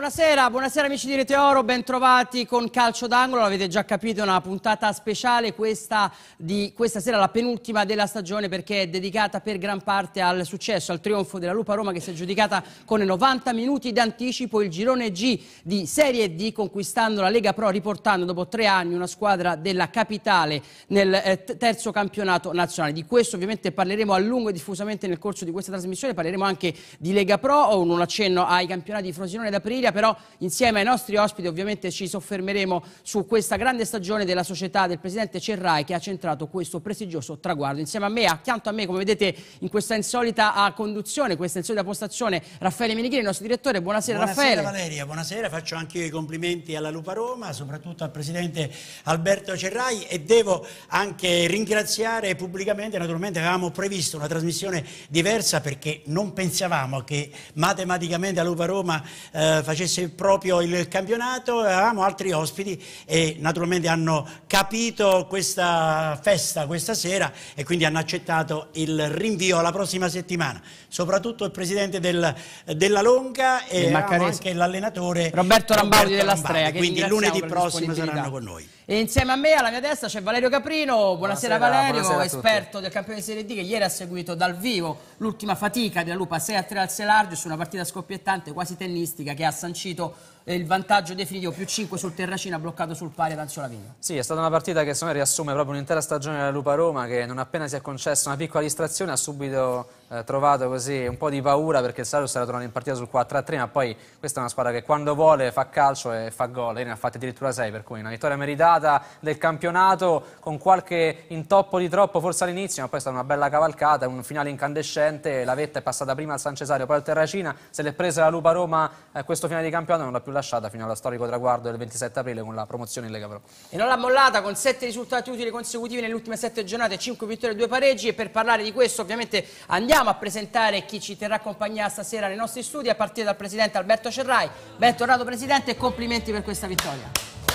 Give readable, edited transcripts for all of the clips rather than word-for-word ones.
buonasera amici di Rete Oro, ben trovati con Calcio d'Angolo. L'avete già capito, è una puntata speciale questa sera, la penultima della stagione, perché è dedicata per gran parte al successo, al trionfo della Lupa Roma, che si è giudicata con 90 minuti d'anticipo il girone G di Serie D, conquistando la Lega Pro, riportando dopo 3 anni una squadra della capitale nel terzo campionato nazionale. Di questo ovviamente parleremo a lungo e diffusamente nel corso di questa trasmissione. Parleremo anche di Lega Pro, ho un accenno ai campionati di Frosinone ed Aprilia, però insieme ai nostri ospiti ovviamente ci soffermeremo su questa grande stagione della società del presidente Cerrai, che ha centrato questo prestigioso traguardo. Insieme a me, accanto a me, come vedete in questa insolita conduzione, questa insolita postazione, Raffaele Menichini, il nostro direttore. Buonasera, Raffaele. Buonasera Valeria, buonasera, faccio anche io i complimenti alla Lupa Roma, soprattutto al presidente Alberto Cerrai, e devo anche ringraziare pubblicamente. Naturalmente avevamo previsto una trasmissione diversa perché non pensavamo che matematicamente la Lupa Roma facesse proprio il campionato. Avevamo altri ospiti e naturalmente hanno capito questa festa questa sera e quindi hanno accettato il rinvio alla prossima settimana, soprattutto il presidente della Longa e anche l'allenatore Roberto Rambaudi della Strea, quindi lunedì prossimo saranno con noi. E insieme a me, alla mia destra, c'è Valerio Caprino. Buonasera Valerio, buonasera esperto del campione di Serie D, che ieri ha seguito dal vivo l'ultima fatica della Lupa 6-3 al Selargio, su una partita scoppiettante, quasi tennistica, che ha sancito il vantaggio definitivo, +5 sul Terracina, bloccato sul pari ad Anzio Lavigno. Sì, è stata una partita che secondo me riassume proprio un'intera stagione della Lupa Roma, che non appena si è concessa una piccola distrazione ha subito trovato così un po' di paura, perché il Selargio era tornato in partita sul 4-3, ma poi questa è una squadra che quando vuole fa calcio e fa gol, e ne ha fatte addirittura 6, per cui una vittoria meritata del campionato, con qualche intoppo di troppo forse all'inizio, ma poi è stata una bella cavalcata, un finale incandescente. La vetta è passata prima al San Cesario, poi al Terracina, se l'è presa la Lupa Roma questo finale di campionato, non l'ha più lasciata fino allo storico traguardo del 27 aprile con la promozione in Lega Pro. E non l'ha mollata, con 7 risultati utili consecutivi nelle ultime 7 giornate, 5 vittorie e 2 pareggi. E per parlare di questo ovviamente andiamo a presentare chi ci terrà compagnia stasera nei nostri studi, a partire dal presidente Alberto Cerrai. Bentornato presidente e complimenti per questa vittoria.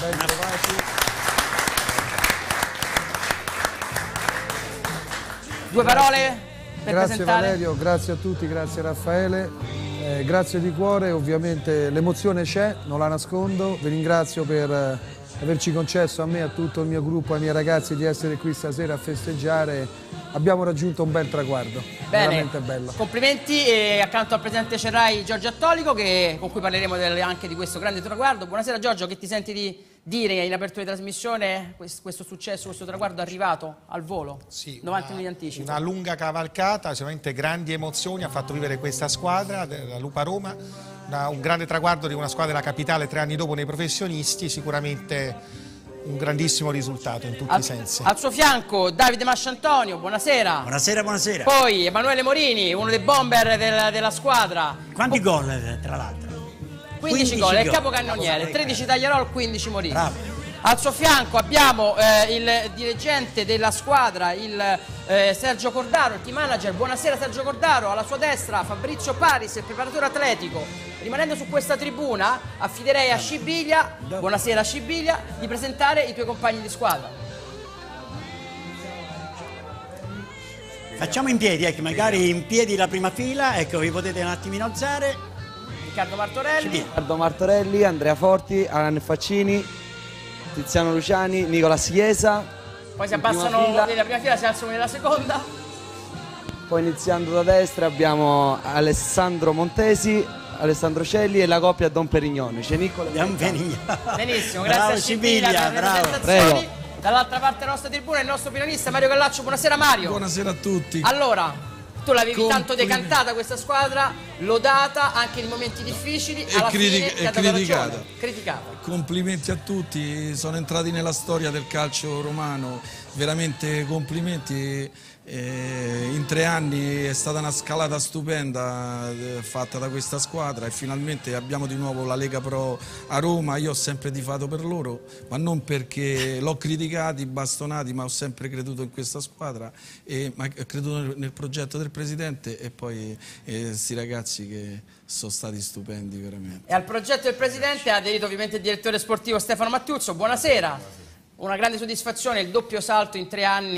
Due parole per grazie presentare. Valerio, grazie a tutti, grazie Raffaele, grazie di cuore. Ovviamente l'emozione c'è, non la nascondo. Vi ringrazio per averci concesso, a me, a tutto il mio gruppo, ai miei ragazzi, di essere qui stasera a festeggiare. Abbiamo raggiunto un bel traguardo. Bene, veramente bello. Complimenti. E accanto al presidente Cerrai Giorgio Attolico, con cui parleremo anche di questo grande traguardo. Buonasera Giorgio, che ti senti di dire in apertura di trasmissione questo successo, questo traguardo arrivato al volo? Sì, 90 minuti di anticipo. Una lunga cavalcata, sicuramente grandi emozioni ha fatto vivere questa squadra della Lupa Roma, un grande traguardo di una squadra della capitale 3 anni dopo nei professionisti, sicuramente un grandissimo risultato in tutti i sensi. Al suo fianco Davide Masciantonio, buonasera. Buonasera, buonasera. Poi Emanuele Morini, uno dei bomber della squadra. Quanti gol tra l'altro? 15 gol, è il capocannoniere, 13 Tagliarol, 15 Morini. Bravo. Al suo fianco abbiamo il dirigente della squadra, il Sergio Cordaro, il team manager. Buonasera Sergio Cordaro. Alla sua destra Fabrizio Paris, il preparatore atletico. Rimanendo su questa tribuna affiderei a Scibiglia, buonasera Scibiglia, di presentare i tuoi compagni di squadra. Facciamo in piedi, ecco, magari in piedi la prima fila, ecco, vi potete un attimino alzare. Riccardo Martorelli. Riccardo Martorelli, Andrea Forti, Alan Faccini, Tiziano Luciani, Nicolas Chiesa. Poi si abbassano nella prima fila, si alzano nella seconda. Poi iniziando da destra abbiamo Alessandro Montesi, Alessandro Celli e la coppia Don Perignone. Benissimo, grazie a Scibiglia per le presentazioni. Dall'altra parte della nostra tribuna il nostro pilonista Mario Gallaccio. Buonasera Mario. Buonasera a tutti. Allora, tu l'avevi tanto decantata questa squadra, lodata anche in momenti difficili, alla fine ti ha dato ragione. Criticata. Complimenti a tutti, sono entrati nella storia del calcio romano, veramente complimenti. In 3 anni è stata una scalata stupenda fatta da questa squadra e finalmente abbiamo di nuovo la Lega Pro a Roma. Io ho sempre tifato per loro, ma non perché l'ho criticati, bastonati, ma ho sempre creduto in questa squadra e ho creduto nel progetto del presidente e poi questi ragazzi che sono stati stupendi veramente. E al progetto del presidente ha aderito ovviamente il direttore sportivo Stefano Mattiuzzo. Buonasera. Una grande soddisfazione, il doppio salto in 3 anni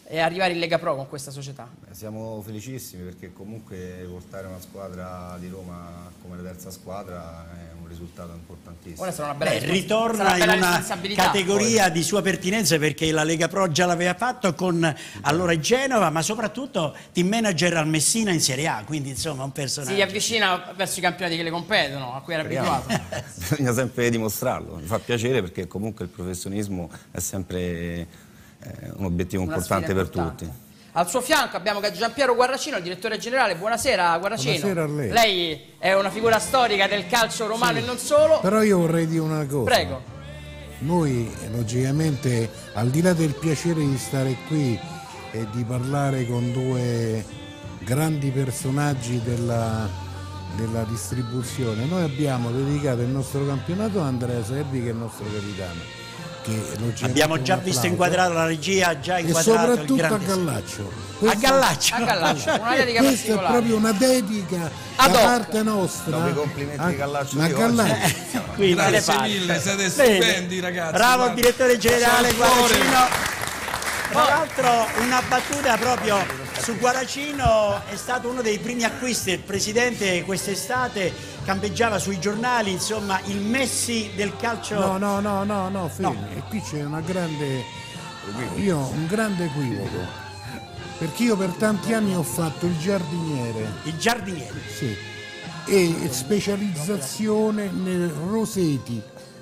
arrivare in Lega Pro con questa società? Siamo felicissimi perché comunque portare una squadra di Roma come la terza squadra è un risultato importantissimo. Ora sarà una bella ritorna in una categoria di sua pertinenza perché la Lega Pro già l'aveva fatto con allora Genova, ma soprattutto team manager al Messina in Serie A, quindi insomma un personaggio. Si avvicina verso i campionati che le competono, a cui era abituato. Bisogna sempre dimostrarlo, mi fa piacere perché comunque il professionismo è sempre un obiettivo importante per tutti. Al suo fianco abbiamo Giampiero Guarracino, il direttore generale. Buonasera Guarracino. Buonasera a lei. Lei è una figura storica del calcio romano, sì, e non solo. Però io vorrei dire una cosa. Prego. Noi logicamente, al di là del piacere di stare qui e di parlare con due grandi personaggi della distribuzione, noi abbiamo dedicato il nostro campionato a Andrea Servi, che è il nostro capitano. Abbiamo già visto inquadrato la regia, già inquadrato e soprattutto a Gallaccio. A Gallaccio, una dedica questa è proprio una dedica da parte nostra. Dopo i complimenti di Gallaccio ma Gallaccio. Grazie mille, siete stupendi ragazzi. Bravo direttore generale Guaracino. Tra l'altro una battuta proprio su Guaracino, è stato uno dei primi acquisti, il presidente quest'estate campeggiava sui giornali, insomma il Messi del calcio. No, fermi. No. E qui c'è un grande equivoco, perché io per tanti anni ho fatto il giardiniere. Il giardiniere? Sì. E specializzazione nel roseti,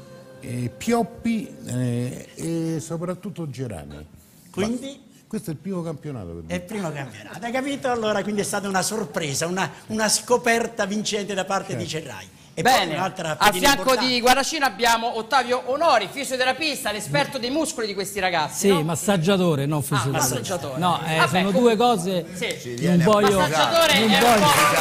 pioppi e soprattutto gerani. Quindi? Questo è il primo campionato per me. È il primo campionato, hai capito? Allora quindi è stata una sorpresa, una scoperta vincente da parte di Cerrai. E bene, a fianco di Guaracino abbiamo Ottavio Onori, fisioterapista, l'esperto dei muscoli di questi ragazzi. Sì, no? massaggiatore, non fisioterapista. Massaggiatore. No, sono due cose. Sì. Non voglio. Massaggiatore è un po'.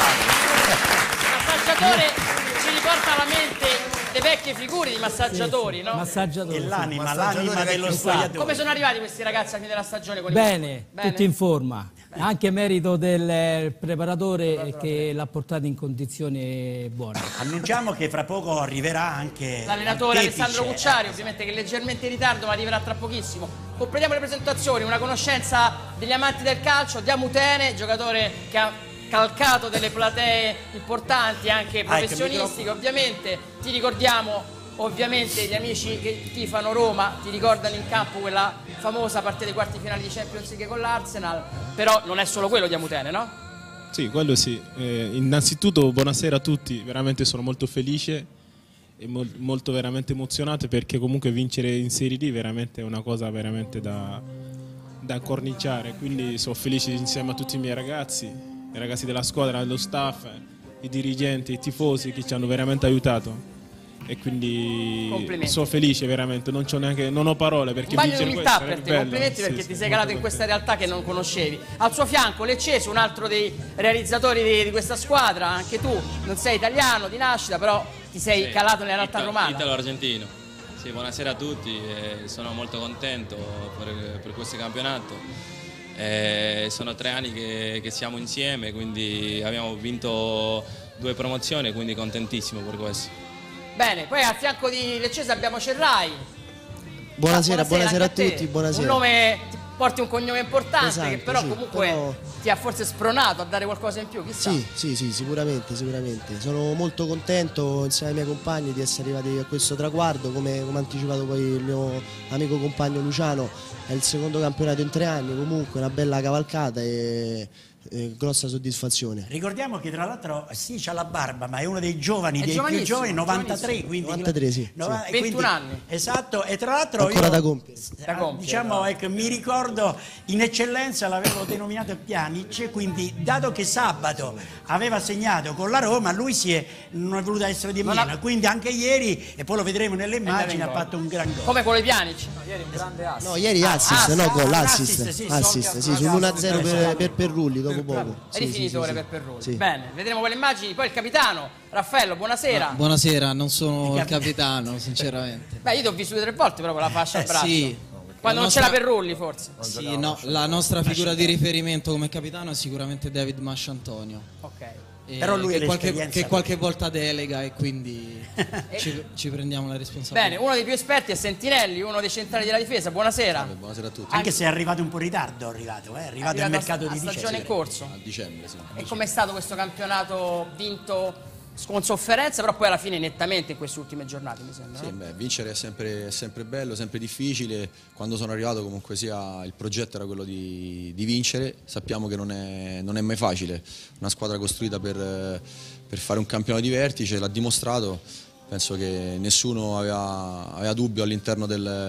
Massaggiatore ci riporta alla mente le vecchie figure di massaggiatori, no? Massaggiatori. E l'anima dello spogliatoio. Come sono arrivati questi ragazzi alla fine della stagione? Con Bene, tutti in forma. Anche merito del preparatore che l'ha portato in condizioni buone. Annunciamo che fra poco arriverà anche l'allenatore Alessandro Cucciari, ovviamente che è leggermente in ritardo, ma arriverà tra pochissimo. Completiamo le presentazioni, una conoscenza degli amanti del calcio. Diamutene, giocatore che ha calcato delle platee importanti, anche professionistiche, ovviamente. Ti ricordiamo, ovviamente, gli amici che tifano Roma ti ricordano in campo quella famosa partita dei quarti finali di Champions League con l'Arsenal, però non è solo quello Diamutene, no? Sì, quello sì. Innanzitutto buonasera a tutti, veramente sono molto felice e molto veramente emozionato, perché comunque vincere in Serie D veramente è una cosa veramente da corniciare, quindi sono felice insieme a tutti i miei ragazzi, i ragazzi della squadra, lo staff, i dirigenti, i tifosi che ci hanno veramente aiutato. E quindi sono felice veramente, non ho parole, perché vincere questo è bello. Complimenti, perché ti sei calato in questa realtà che non conoscevi. Al suo fianco Lecceso, un altro dei realizzatori di questa squadra. Anche tu non sei italiano di nascita, però ti sei calato nella realtà romana. Italo-argentino. Sì, buonasera a tutti, sono molto contento per questo campionato. Sono 3 anni che siamo insieme, quindi abbiamo vinto 2 promozioni, quindi contentissimo per questo. Bene, poi a fianco di Lecceso abbiamo Cerrai. Buonasera a tutti, buonasera. Un nome, porti un cognome importante, esatto, che però comunque ti ha forse spronato a dare qualcosa in più, chissà. Sì, sicuramente. Sono molto contento insieme ai miei compagni di essere arrivati a questo traguardo, come ha anticipato poi il mio amico compagno Luciano. È il secondo campionato in 3 anni, comunque una bella cavalcata e grossa soddisfazione. Ricordiamo che tra l'altro sì, c'ha la barba, ma è uno dei giovani, dei più giovani, 93, quindi 93, sì. 21 anni. Esatto, e tra l'altro ancora da compiere. Diciamo, ecco, mi ricordo in eccellenza, l'avevo denominato Pjanic, quindi dato che sabato aveva segnato con la Roma, lui non è voluto essere di meno, quindi anche ieri, e poi lo vedremo nelle immagini, ha fatto un gran gol. Come con le Pjanic? Ieri un grande assist. No, ieri assist, sull'1-0 per Perrulli dopo poco. È rifinitore per Perrulli. Sì. Bene, vedremo quelle immagini. Poi il capitano Raffaello, buonasera. No, buonasera, non sono il capitano, sinceramente. Beh, io ti ho visto 2 o 3 volte però con la fascia al braccio. Sì. Quando non c'era Perrulli, forse. Sì, no, la nostra figura di riferimento come capitano è sicuramente David Masciantonio. Ok. Però lui che qualche volta delega e quindi ci prendiamo la responsabilità. Bene, uno dei più esperti è Sentinelli, uno dei centrali della difesa. Buonasera. Buonasera a tutti. Anche se è arrivato un po' in ritardo, è arrivato al mercato di dicembre. Stagione in corso. A dicembre, sì. E com'è stato questo campionato vinto con sofferenza, però poi alla fine nettamente in queste ultime giornate, mi sembra? Sì, beh, vincere è sempre bello, sempre difficile. Quando sono arrivato comunque sia il progetto era quello di vincere. Sappiamo che non è mai facile. Una squadra costruita per fare un campionato di vertice, l'ha dimostrato. Penso che nessuno aveva dubbio all'interno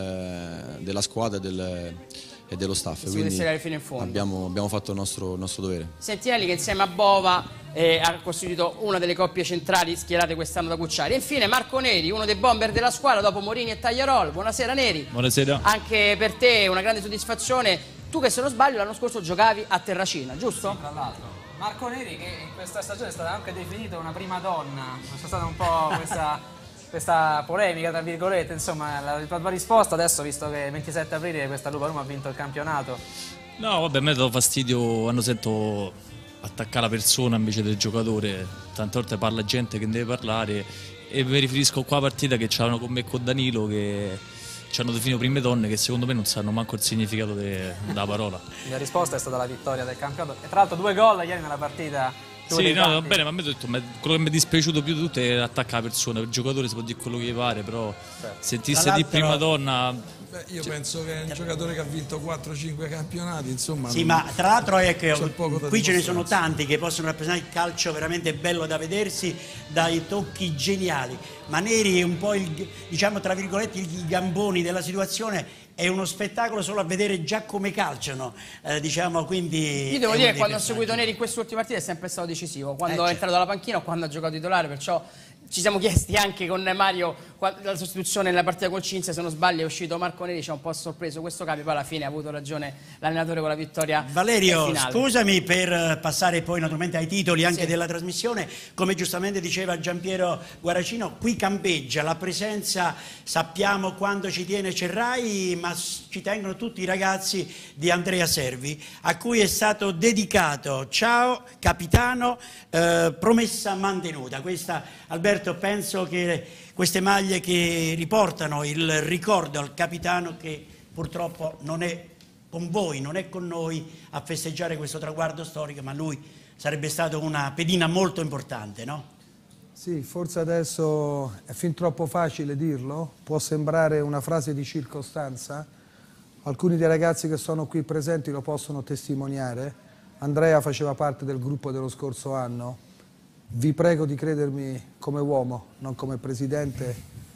della squadra e dello staff, quindi fino in fondo. abbiamo fatto il nostro dovere. Sentinelli che insieme a Bova ha costituito una delle coppie centrali schierate quest'anno da Cucciari. E infine Marco Neri, uno dei bomber della squadra dopo Morini e Tagliarol. Buonasera Neri. Buonasera. Anche per te una grande soddisfazione. Tu che se non sbaglio l'anno scorso giocavi a Terracina, giusto? Sì, tra l'altro. Marco Neri che in questa stagione è stata anche definita una prima donna. C'è stata un po' questa polemica tra virgolette, insomma la tua risposta adesso, visto che il 27 aprile questa Lupa Roma ha vinto il campionato. No, vabbè, a me ha dato fastidio quando sento attaccare la persona invece del giocatore. Tante volte parla gente che deve parlare e mi riferisco qua a partita che c'erano con me e con Danilo che ci hanno definito prime donne che secondo me non sanno manco il significato della parola. La risposta è stata la vittoria del campionato e tra l'altro 2 gol ieri nella partita. Sì, no, va bene, ma a me ho detto, quello che mi è dispiaciuto più di tutto è attaccare la persona. Il giocatore si può dire quello che gli pare, però sentisse di prima donna. Beh, io penso che è un giocatore che ha vinto 4-5 campionati, insomma. Sì, ma tra l'altro è che qui ce ne sono tanti che possono rappresentare il calcio veramente bello da vedersi, dai tocchi geniali. Ma Neri è un po' diciamo tra virgolette i gamboni della situazione. È uno spettacolo solo a vedere già come calciano, diciamo, quindi... Io devo dire che quando ho seguito Neri in queste ultime partite è sempre stato decisivo, quando è entrato dalla panchina o quando ha giocato titolare, perciò ci siamo chiesti anche con Mario la sostituzione nella partita col Cinzia, se non sbaglio è uscito Marco Neri, ci ha un po' sorpreso questo cambio, poi alla fine ha avuto ragione l'allenatore con la vittoria Valerio, finale. Scusami per passare poi naturalmente ai titoli anche della trasmissione, come giustamente diceva Giampiero Guaracino, qui campeggia la presenza, sappiamo quando ci tiene Cerrai, ma ci tengono tutti i ragazzi di Andrea Servi, a cui è stato dedicato, ciao capitano, promessa mantenuta. Questa, Alberto, penso che queste maglie che riportano il ricordo al capitano che purtroppo non è con voi, non è con noi a festeggiare questo traguardo storico, ma lui sarebbe stato una pedina molto importante, no? Sì, forse adesso è fin troppo facile dirlo, può sembrare una frase di circostanza, alcuni dei ragazzi che sono qui presenti lo possono testimoniare. Andrea faceva parte del gruppo dello scorso anno, vi prego di credermi come uomo, non come presidente,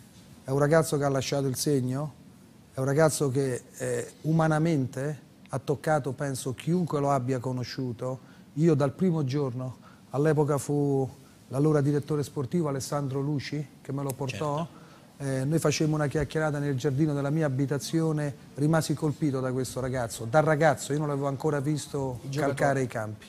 è un ragazzo che ha lasciato il segno, è un ragazzo che umanamente ha toccato, penso, chiunque lo abbia conosciuto. Io dal primo giorno, all'epoca fu l'allora direttore sportivo Alessandro Luci che me lo portò, noi facemmo una chiacchierata nel giardino della mia abitazione, rimasi colpito da questo ragazzo, da ragazzo io non l'avevo ancora visto calcare i campi.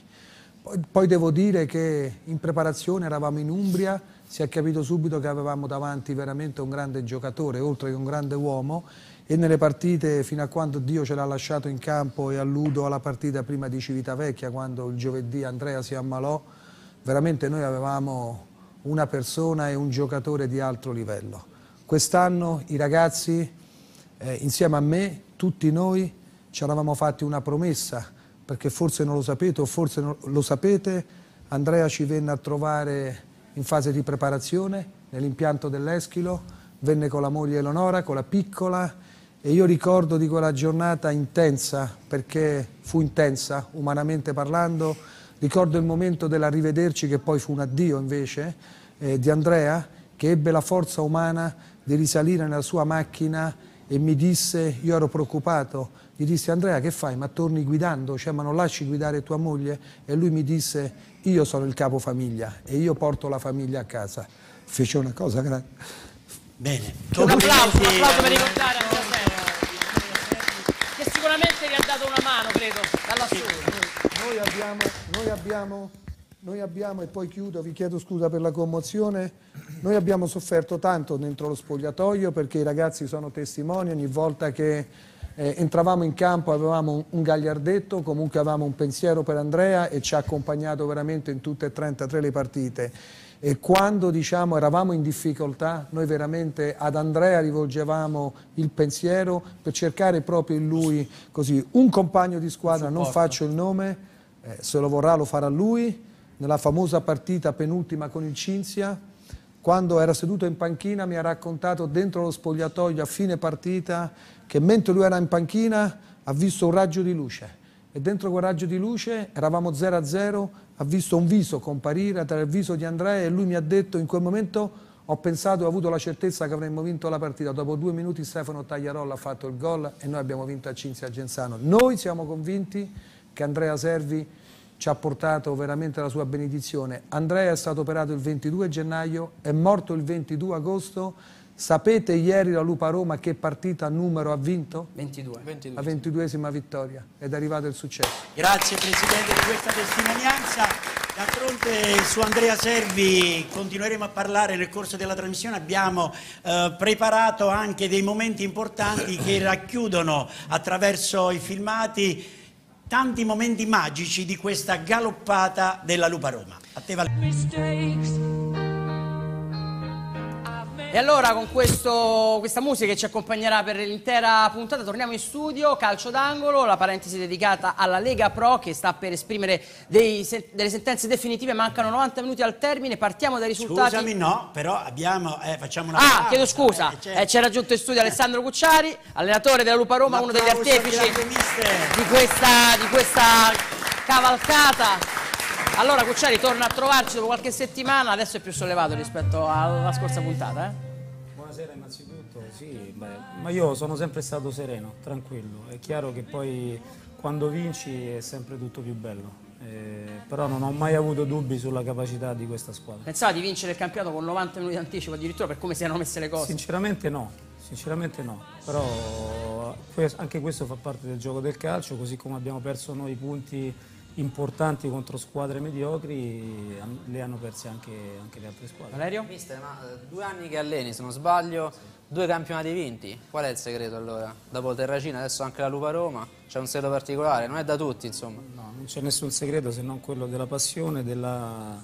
Poi devo dire che in preparazione eravamo in Umbria, si è capito subito che avevamo davanti veramente un grande giocatore, oltre che un grande uomo, e nelle partite, fino a quando Dio ce l'ha lasciato in campo, e alludo alla partita prima di Civitavecchia, quando il giovedì Andrea si ammalò, veramente noi avevamo una persona e un giocatore di alto livello. Quest'anno i ragazzi, insieme a me, tutti noi, ci eravamo fatti una promessa, perché forse non lo sapete o forse non lo sapete, Andrea ci venne a trovare in fase di preparazione nell'impianto dell'Eschilo, venne con la moglie Eleonora, con la piccola, e io ricordo di quella giornata intensa, perché fu intensa umanamente parlando, ricordo il momento dell'arrivederci che poi fu un addio invece di Andrea, che ebbe la forza umana di risalire nella sua macchina e mi disse, io ero preoccupato, gli dissi Andrea che fai, ma torni guidando, cioè ma non lasci guidare tua moglie? E lui mi disse io sono il capofamiglia e io porto la famiglia a casa. Fece una cosa grande. Bene. Un applauso per ricordare Andrea Servi, che sicuramente vi ha dato una mano, credo, dall'assoluto. Noi abbiamo, e poi chiudo, vi chiedo scusa per la commozione, noi abbiamo sofferto tanto dentro lo spogliatoio perché i ragazzi sono testimoni, ogni volta che entravamo in campo, avevamo un gagliardetto, comunque avevamo un pensiero per Andrea e ci ha accompagnato veramente in tutte e 33 le partite. E quando diciamo eravamo in difficoltà, noi veramente ad Andrea rivolgevamo il pensiero per cercare proprio in lui così un compagno di squadra, non faccio il nome, se lo vorrà lo farà lui, nella famosa partita penultima con il Cinzia, quando era seduto in panchina mi ha raccontato dentro lo spogliatoio a fine partita che mentre lui era in panchina ha visto un raggio di luce e dentro quel raggio di luce eravamo 0-0, ha visto un viso comparire tra il viso di Andrea e lui mi ha detto in quel momento ho pensato e ho avuto la certezza che avremmo vinto la partita. Dopo 2 minuti Stefano Tagliarolla ha fatto il gol e noi abbiamo vinto a Cinzia Genzano. Noi siamo convinti che Andrea Servi ci ha portato veramente la sua benedizione. Andrea è stato operato il 22 gennaio, è morto il 22 agosto. Sapete ieri la Lupa Roma che partita numero ha vinto? 22. La 22esima vittoria ed è arrivato il successo. Grazie Presidente di questa testimonianza. D'altronde su Andrea Servi continueremo a parlare nel corso della trasmissione. Abbiamo preparato anche dei momenti importanti che racchiudono attraverso i filmati tanti momenti magici di questa galoppata della Lupa Roma. A te E allora con questa musica che ci accompagnerà per l'intera puntata torniamo in studio, calcio d'angolo, la parentesi dedicata alla Lega Pro che sta per esprimere delle sentenze definitive, mancano 90 minuti al termine, partiamo dai risultati. Scusami, no, però facciamo una pausa. Chiedo scusa, c'è raggiunto in studio Alessandro Cucciari, allenatore della Lupa Roma, uno degli artefici di questa cavalcata. Allora Cucciari torna a trovarci dopo qualche settimana, adesso è più sollevato rispetto alla scorsa puntata. Buonasera innanzitutto, ma io sono sempre stato sereno, tranquillo, è chiaro che poi quando vinci è sempre tutto più bello, però non ho mai avuto dubbi sulla capacità di questa squadra. Pensava di vincere il campionato con 90 minuti di anticipo addirittura per come si erano messe le cose? Sinceramente no, però anche questo fa parte del gioco del calcio, così come abbiamo perso noi punti importanti contro squadre mediocri, le hanno perse anche le altre squadre. Valerio? Mister, ma 2 anni che alleni, se non sbaglio, 2 campionati vinti, qual è il segreto allora? Dopo Terracina, adesso anche la Lupa Roma, c'è un segreto particolare, non è da tutti insomma. No, non c'è nessun segreto se non quello della passione, della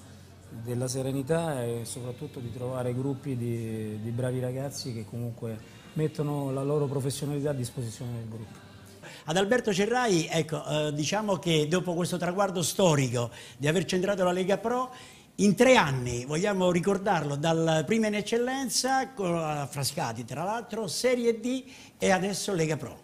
serenità e soprattutto di trovare gruppi di bravi ragazzi che comunque mettono la loro professionalità a disposizione del gruppo. Ad Alberto Cerrai, ecco, diciamo che dopo questo traguardo storico di aver centrato la Lega Pro, in 3 anni, vogliamo ricordarlo, dal prima in eccellenza, con Frascati tra l'altro, Serie D e adesso Lega Pro.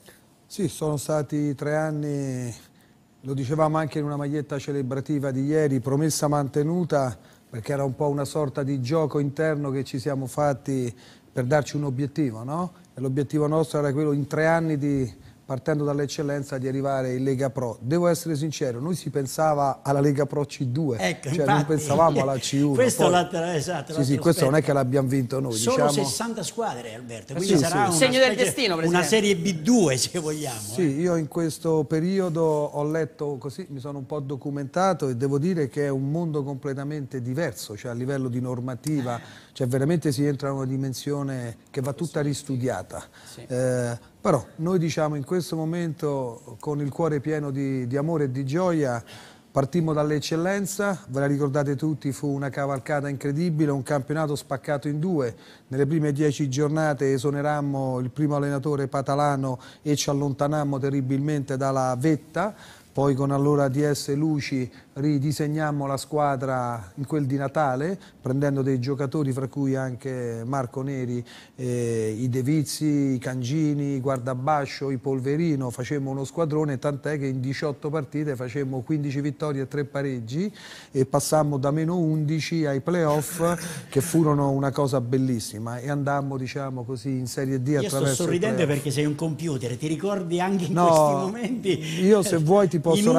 Sì, sono stati 3 anni, lo dicevamo anche in una maglietta celebrativa di ieri, promessa mantenuta, perché era un po' una sorta di gioco interno che ci siamo fatti per darci un obiettivo, no? E l'obiettivo nostro era quello in 3 anni partendo dall'eccellenza di arrivare in Lega Pro. Devo essere sincero, noi si pensava alla Lega Pro C2, ecco, cioè non pensavamo alla C1. Questo esatto, sì, questo non è che l'abbiamo vinto noi. Solo diciamo... 60 squadre, Alberto, quindi sarà il segno del destino, una Serie B2 se vogliamo. Sì, io in questo periodo ho letto così, mi sono un po' documentato e devo dire che è un mondo completamente diverso, cioè a livello di normativa, cioè veramente si entra in una dimensione che va tutta ristudiata. Sì. Però noi diciamo in questo momento con il cuore pieno di amore e di gioia partimmo dall'eccellenza, ve la ricordate tutti, fu una cavalcata incredibile, un campionato spaccato in 2, nelle prime 10 giornate esonerammo il primo allenatore Patalano e ci allontanammo terribilmente dalla vetta, poi con allora DS Luci ridisegnammo la squadra in quel di Natale, prendendo dei giocatori fra cui anche Marco Neri, i De Vizzi, i Cangini, i Guardabascio, i Polverino, facemmo uno squadrone, tant'è che in 18 partite facemmo 15 vittorie e 3 pareggi e passammo da -11 ai playoff che furono una cosa bellissima e andammo diciamo così in Serie D attraverso. Io sto sorridendo perché sei un computer, ti ricordi anche in questi momenti? Io se vuoi ti posso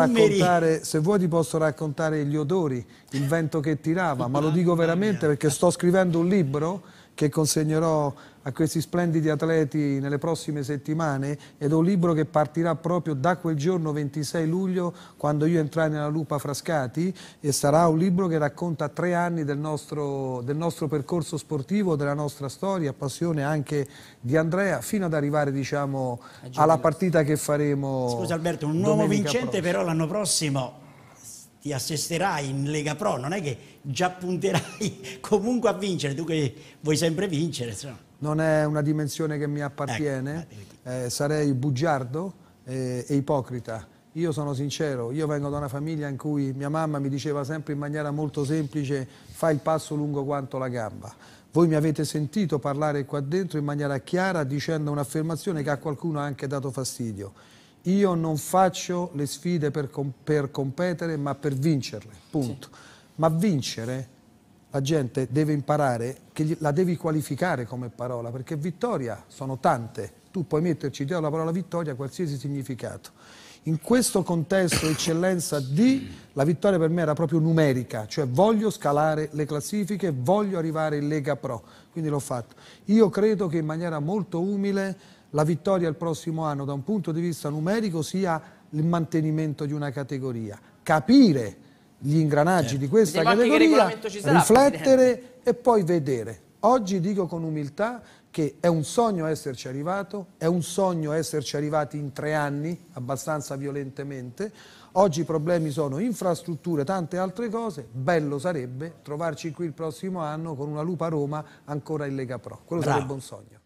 raccontare gli odori, il vento che tirava, ma lo dico veramente perché sto scrivendo un libro che consegnerò a questi splendidi atleti nelle prossime settimane, ed è un libro che partirà proprio da quel giorno 26 luglio, quando io entrai nella Lupa Frascati, e sarà un libro che racconta 3 anni del nostro percorso sportivo, della nostra storia, passione anche di Andrea, fino ad arrivare, diciamo, alla partita che faremo. Scusa Alberto, un nuovo vincente però l'anno prossimo ti assesterai in Lega Pro, non è che già punterai comunque a vincere, tu che vuoi sempre vincere, insomma. Non è una dimensione che mi appartiene, sarei bugiardo e ipocrita. Io sono sincero, io vengo da una famiglia in cui mia mamma mi diceva sempre in maniera molto semplice: fai il passo lungo quanto la gamba. Voi mi avete sentito parlare qua dentro in maniera chiara dicendo un'affermazione che a qualcuno ha anche dato fastidio. Io non faccio le sfide per competere, ma per vincerle, punto. Sì. Ma vincere, la gente deve imparare che la devi qualificare come parola, perché vittoria sono tante. Tu puoi metterci dietro la parola vittoria qualsiasi significato. In questo contesto, eccellenza la vittoria per me era proprio numerica, cioè voglio scalare le classifiche, voglio arrivare in Lega Pro, quindi l'ho fatto. Io credo che in maniera molto umile la vittoria il prossimo anno da un punto di vista numerico sia il mantenimento di una categoria, capire gli ingranaggi di questa categoria, riflettere e poi vedere. Oggi dico con umiltà che è un sogno esserci arrivato, è un sogno esserci arrivati in 3 anni, abbastanza violentemente. Oggi i problemi sono infrastrutture, tante altre cose. Bello sarebbe trovarci qui il prossimo anno con una Lupa Roma ancora in Lega Pro. Quello sarebbe un sogno.